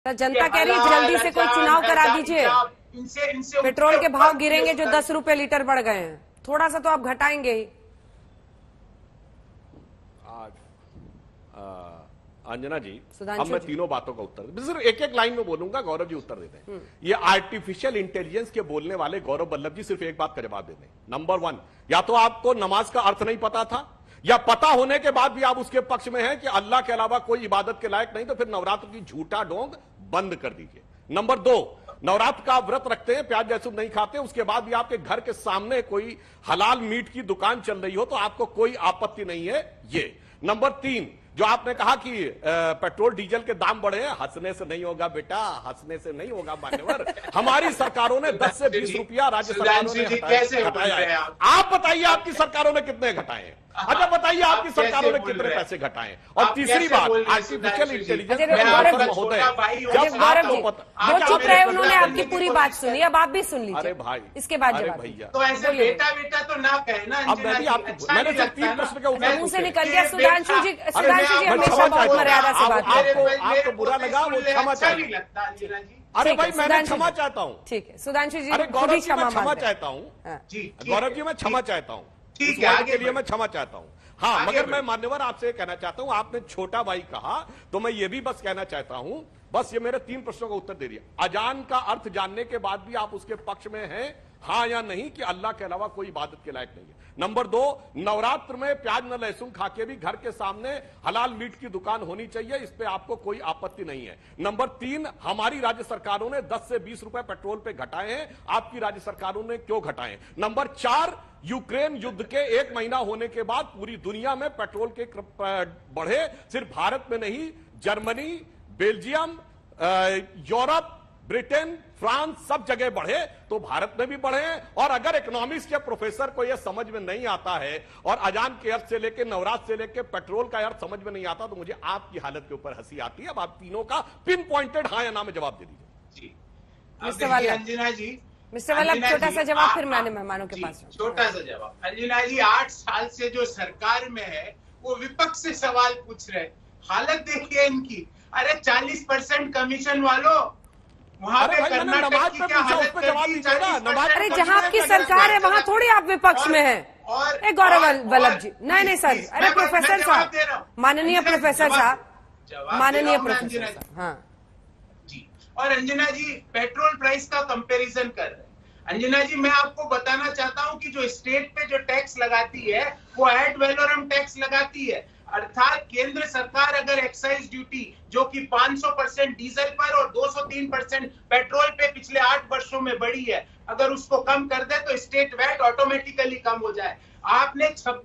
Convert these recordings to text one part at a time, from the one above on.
तो जनता कह रही है जल्दी से कोई चुनाव करा दीजिए। पेट्रोल के भाव गिरेंगे जो 10 रुपए लीटर बढ़ गए हैं, थोड़ा सा तो आप घटाएंगे ही। अंजना जी, अब मैं तीनों बातों का उत्तर सिर्फ एक एक लाइन में बोलूंगा, गौरव जी उत्तर देते हैं। ये आर्टिफिशियल इंटेलिजेंस के बोलने वाले गौरव वल्लभ जी सिर्फ एक बात का जवाब देते हैं। नंबर 1, या तो आपको नमाज का अर्थ नहीं पता था, या पता होने के बाद भी आप उसके पक्ष में हैं कि अल्लाह के अलावा कोई इबादत के लायक नहीं, तो फिर नवरात्र की झूठा ढोंग बंद कर दीजिए। नंबर 2, नवरात्र का व्रत रखते हैं, प्याज लहसुन नहीं खाते, उसके बाद भी आपके घर के सामने कोई हलाल मीट की दुकान चल रही हो तो आपको कोई आपत्ति नहीं है ये। नंबर 3, जो आपने कहा कि पेट्रोल डीजल के दाम बढ़े, हंसने से नहीं होगा बेटा, हंसने से नहीं होगा मान्यवर। हमारी सरकारों ने 10 से 20 रुपया राज्य सरकारों ने घटाया है। आप बताइए आपकी सरकारों ने कितने घटाए हैं? अच्छा बताइए आपकी सरकारों ने कितने पैसे घटाए? और तीसरी बात, आर्टिफिशियल इंटेलिजेंस महोदय, चुप रहे, उन्होंने आपकी पूरी बात सुनी, अब आप भी सुन लीजिए। अरे भाई, इसके बाद अरे भैया, तो ऐसे बेटा बेटा तो ना कहे ना। अब मैं भी मैंने सिर्फ 3 प्रश्न के उत्तर मुंह से निकल गया। सुधांशु जी हमेशा बहुत मर्यादा से बात करते हैं। आपको बुरा लगा, वो क्षमा चाहिए। अरे भाई मैं क्षमा चाहता हूँ। ठीक है सुधांशु जी, अरे गौरव जी मैं क्षमा चाहता हूँ। गौरव जी मैं क्षमा चाहता हूँ, ठीक है, आगे के लिए मैं क्षमा चाहता हूँ। हाँ, मगर मैं मान्यवर आपसे कहना चाहता हूँ, आपने छोटा भाई कहा तो मैं ये भी बस कहना चाहता हूँ, बस ये मेरे 3 प्रश्नों का उत्तर दे दिया। अजान का अर्थ जानने के बाद भी आप उसके पक्ष में हैं, हाँ या नहीं, कि अल्लाह के अलावा कोई इबादत के लायक नहीं है। नंबर 2, नवरात्र में प्याज न लहसुन खा के भी घर के सामने हलाल मीट की दुकान होनी चाहिए, इस पे आपको कोई आपत्ति नहीं है। नंबर 3, हमारी राज्य सरकारों ने 10 से 20 रुपए पेट्रोल पे घटाए हैं, आपकी राज्य सरकारों ने क्यों घटाए? नंबर 4, यूक्रेन युद्ध के 1 महीना होने के बाद पूरी दुनिया में पेट्रोल के बढ़े, सिर्फ भारत में नहीं, Germany, Belgium, Europe, Britain, France, सब जगह बढ़े, तो भारत में भी बढ़े। और अगर इकोनॉमिक्स के प्रोफेसर को यह समझ में नहीं आता है और अजान के अर्थ से लेकर नवरात्र से लेकर पेट्रोल का अर्थ समझ में नहीं आता, तो मुझे आपकी हालत के ऊपर हंसी आती है। अब आप तीनों का पिन पॉइंटेड हाँ या ना में जवाब दे दीजिए। जी अंजना जी, मिस्टर वल्लभ, छोटा सा जवाब, फिर मैंने मेहमानों के पास छोटा सा जवाब। अंजना जी 8 साल से जो सरकार में है वो विपक्ष से सवाल पूछ रहे, हालत देखिए इनकी। अरे 40% कमिशन वालों, वहां पे कर्नाटक की क्या हालत कर दी? अरे जहां आपकी सरकार है वहां थोड़ी आप विपक्ष में हैं। और गौरव वल्लभ जी, नहीं सर, अरे प्रोफेसर साहब, माननीय प्रोफेसर साहब, माननीय प्रोफेसर साहब, हाँ जी। और अंजना जी पेट्रोल प्राइस का कंपैरिजन कर रहे हैं। अंजना जी मैं आपको बताना चाहता हूं कि जो स्टेट पे जो टैक्स लगाती है वो एड वैलोरम टैक्स लगाती है, अर्थात केंद्र सरकार अगर एक्साइज ड्यूटी जो कि 500% डीजल पर और 203% पेट्रोल पे पिछले 8 वर्षों में बढ़ी है, अगर उसको कम कर दे तो स्टेट वैट ऑटोमेटिकली कम हो जाए। आपने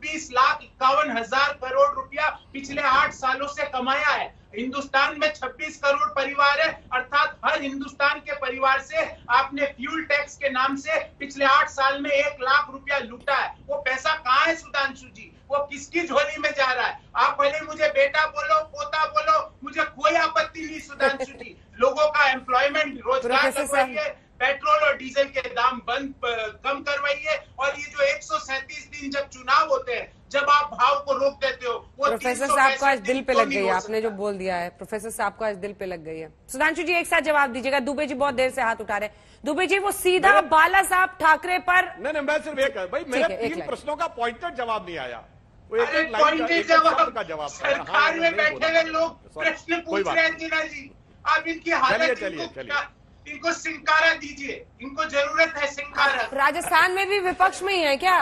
26,51,000 करोड़ रुपया पिछले 8 सालों से कमाया है। हिंदुस्तान में 26 करोड़ परिवार है, अर्थात हर हिंदुस्तान के परिवार से आपने फ्यूल टैक्स के नाम से पिछले 8 साल में 1 लाख रुपया लूटा है। वो पैसा कहाँ है सुधांशु जी? वो किसकी झोली में जा रहा है? आप भले मुझे बेटा बोलो, पोता बोलो, मुझे कोई आपत्ति नहीं सुधांशु जी। लोगों का एम्प्लॉयमेंट, रोजगार करवाइए, पेट्रोल और डीजल के दाम कम करवाइए, और ये जो 137 दिन जब चुनाव होते हैं, जब आप भाव को रोक देते हो, वो प्रोफेसर साहब को आज दिल पे लग गई है, आपने जो बोल दिया है, प्रोफेसर साहब को आज दिल पे लग गई है। सुधांशु जी एक साथ जवाब दीजिएगा। दुबे जी बहुत देर से हाथ उठा रहे। दुबे जी वो सीधा बाला साहब ठाकरे पर। नहीं मैं सिर्फ एक, भाई मेरे 3 प्रश्नों का पॉइंटेड जवाब नहीं आया। पॉइंटेड जवाब सरकार में बैठे हुए लोग प्रश्न पूछ रहे हैं जीना जी, आप इनकी हालत, इनको सिंकारा दीजिए, इनको जरूरत है सिंकारा। राजस्थान में भी विपक्ष में ही है क्या?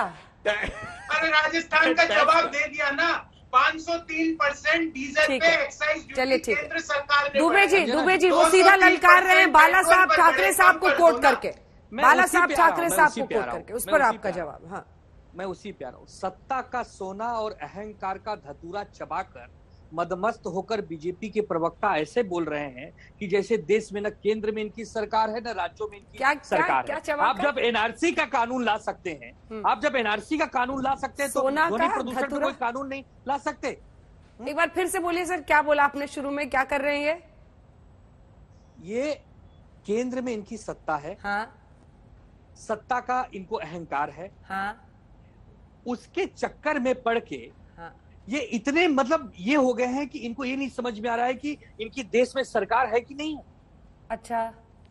अरे राजस्थान का जवाब दे दिया ना, 503% डीजल पे एक्साइज ड्यूटी केंद्र सरकार ने। दुबे जी वो सीधा ललकार रहे हैं बाला साहब ठाकरे साहब को कोट करके, बाला साहब ठाकरे साहब को कोट करके। उस पर आपका जवाब? हाँ मैं उसी पे आ रहा हूँ। सत्ता का सोना और अहंकार का धतूरा चबाकर मदमस्त होकर बीजेपी के प्रवक्ता ऐसे बोल रहे हैं कि जैसे देश में न केंद्र में इनकी सरकार है, न राज्यों में इनकी सरकार है। आप जब एनआरसी का कानून ला सकते हैं, आप जब एनआरसी का कानून ला सकते हैं, तो ध्वनि प्रदूषण पर कोई कानून नहीं ला सकते? एक बार फिर से बोलिए सर, क्या बोला आपने शुरू में? क्या कर रहे हैं ये केंद्र में इनकी सत्ता है, हाँ, सत्ता का इनको अहंकार है, हाँ, उसके चक्कर में पड़ के ये इतने मतलब ये हो गए हैं कि इनको ये नहीं समझ में आ रहा है कि इनकी देश में सरकार है कि नहीं है। अच्छा,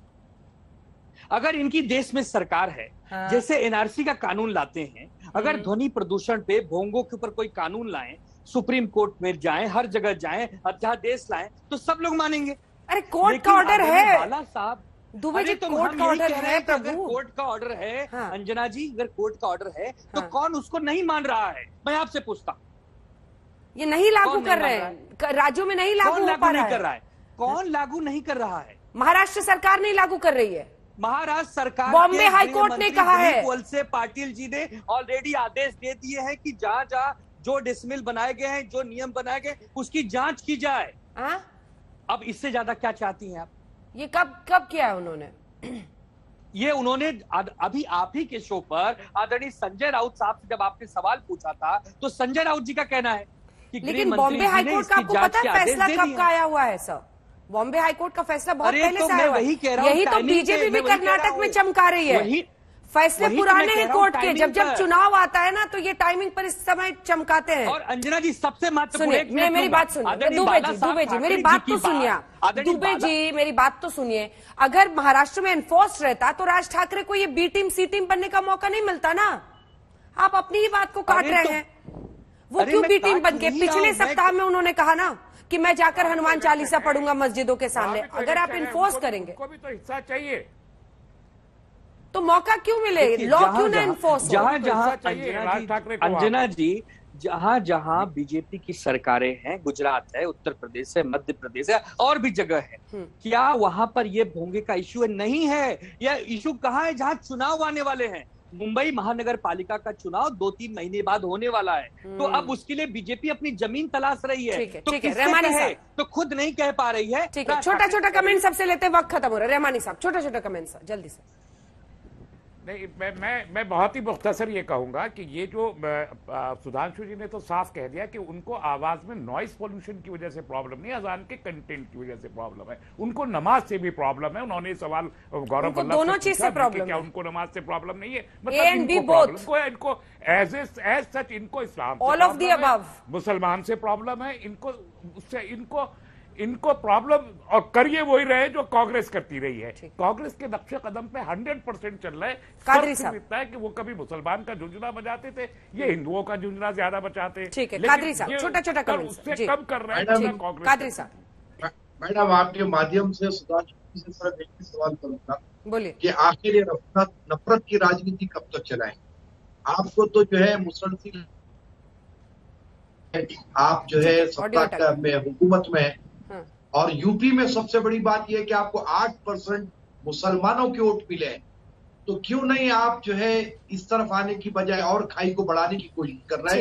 अगर इनकी देश में सरकार है, हाँ। जैसे एनआरसी का कानून लाते हैं, अगर ध्वनि प्रदूषण पे भोंगों के ऊपर कोई कानून लाएं, सुप्रीम कोर्ट में जाएं, हर जगह जाएं, अध्यादेश लाएं, तो सब लोग मानेंगे। अरे कोर्ट का ऑर्डर है बाला साहब, दुबे जी, कोर्ट का ऑर्डर है प्रभु। कोर्ट का ऑर्डर है, हाँ। अंजना जी, अगर कोर्ट का ऑर्डर है तो हाँ। कौन उसको नहीं मान रहा है? मैं आपसे पूछता, ये नहीं लागू कौन कर नहीं रहे मान हैं, राज्यों में नहीं लागू कौन हो लागू पा नहीं रहा कर है। रहा है? कौन लागू नहीं कर रहा है? महाराष्ट्र सरकार नहीं लागू कर रही है। महाराष्ट्र सरकार, बॉम्बे हाई कोर्ट ने कहा है। वत्स पाटिल जी ने ऑलरेडी आदेश दे दिए हैं कि जहां जहां जो डेसिमल बनाए गए हैं, जो नियम बनाए गए, उसकी जांच की जाए। अब इससे ज्यादा क्या चाहती हैं आप? ये कब किया है उन्होंने? ये उन्होंने अभी आप ही के शो पर आदरणीय संजय राउत साहब से जब आपने सवाल पूछा था, तो संजय राउत जी का कहना है कि लेकिन बॉम्बे हाईकोर्ट का आपको पता है फैसला कब का आया हुआ है सर? बॉम्बे हाईकोर्ट का फैसला बहुत पहले से आया हुआ है। यही तो बीजेपी भी कर्नाटक में चमका रही है। फैसले पुराने हैं कोर्ट के, जब चुनाव आता है ना तो ये टाइमिंग पर इस समय चमकाते हैं। और अंजना जी सबसे महत्वपूर्ण, मेरी बात सुनिए, दुबे जी मेरी बात तो सुनिए, दुबे जी मेरी बात तो सुनिए। अगर महाराष्ट्र में एनफोर्स रहता तो राज ठाकरे को ये बी टीम सी टीम बनने का मौका नहीं मिलता ना। आप अपनी ही बात को काट रहे हैं। वो क्यों बी टीम बन के? पिछले सप्ताह में उन्होंने कहा ना कि मैं जाकर हनुमान चालीसा पढ़ूंगा मस्जिदों के सामने। अगर आप इन्फोर्स करेंगे, उनको भी तो हिस्सा चाहिए, तो मौका क्यों मिले? लॉ क्यों ना इन्फोर्स? अंजना जी, जहां जहां बीजेपी की सरकारें हैं, गुजरात है, उत्तर प्रदेश है, मध्य प्रदेश है, और भी जगह है, क्या वहां पर ये भोंगे का इश्यू नहीं है? या इश्यू कहाँ है? जहां चुनाव आने वाले हैं। मुंबई महानगर पालिका का चुनाव 2-3 महीने बाद होने वाला है, तो अब उसके लिए बीजेपी अपनी जमीन तलाश रही है। ठीक है, तो ठीक है, किससे रहमानी कहे? साहब तो खुद नहीं कह पा रही है। ठीक है, छोटा छोटा कमेंट सबसे लेते, वक्त खत्म हो रहा है। रहमानी साहब छोटा छोटा कमेंट सर, जल्दी से। नहीं, मैं बहुत ही मुख्तसर ये कहूंगा कि ये जो सुधांशु जी ने तो साफ कह दिया कि उनको आवाज में नॉइस पोल्यूशन की वजह से प्रॉब्लम नहीं, अजान के कंटेंट की वजह से प्रॉब्लम है। उनको नमाज से भी प्रॉब्लम है। उन्होंने सवाल गौरव वल्लभ दोनों चीज से प्रॉब्लम, क्या उनको नमाज से प्रॉब्लम नहीं है? इनको एज सच इनको Islam all of the above, मुसलमान से प्रॉब्लम है, इनको प्रॉब्लम, और करिए वही रहे जो कांग्रेस करती रही है। कांग्रेस के नक्शे कदम पे 100% चल रहा है। कादरी साहब इतना है कि वो कभी मुसलमान का झुंझुना बजाते थे, ये हिंदुओं का झुंझुना ज्यादा बचाते। ठीक है, कादरी साहब छोटा छोटा कमेंट उससे कम कर रहे हैं कांग्रेस। कादरी साहब, मैडम आपके माध्यम से सुधांशु जी से सिर्फ एक ही सवाल करूंगा, बोलिए कि आखिर ये नफरत की राजनीति कब तक चलाएं? आपको तो जो है मुसलसल, आप जो है सत्ता में, हुकूमत में, और यूपी में सबसे बड़ी बात यह है कि आपको 8% मुसलमानों के वोट मिले, तो क्यों नहीं आप जो है इस तरफ आने की बजाय और खाई को बढ़ाने की कोशिश कर रहे हैं?